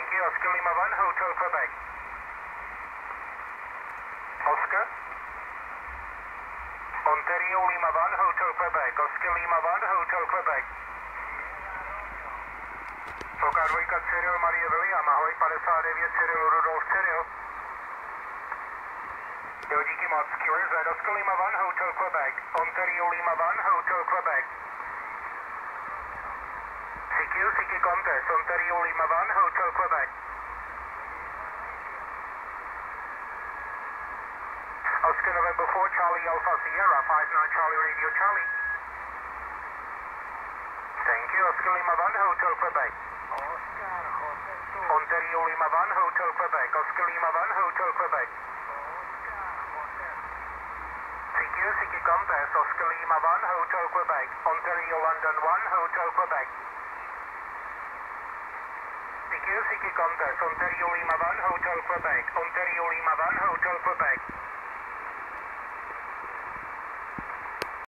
Thank you, Oscar Lima 1, Hotel Quebec. Oscar? Ontario Lima 1, Hotel Quebec. Oscar Lima 1, Hotel Quebec. OK2 Cyril Marie William, ahoj 59 Cyril Rudolf Cyril. Jo, díky moc. QRZ, Oscar Lima 1, Hotel Quebec. Ontario Lima 1, Hotel Quebec. CQ Contest, Ontario Lima 1, Hotel Quebec. Oscar November 4, Charlie Alpha Sierra, 59 Charlie Radio Charlie. Thank you, Oscar Lima 1, Hotel Quebec. Ontario Lima 1, Hotel Quebec. Oscar Lima 1, Hotel Quebec. CQ Contest, Oscar Lima 1, Hotel Quebec. Ontario London 1, Hotel Quebec. CQ Contest, Ontario Lima 1, Hotel Quebec. Ontario Lima 1, Hotel Quebec.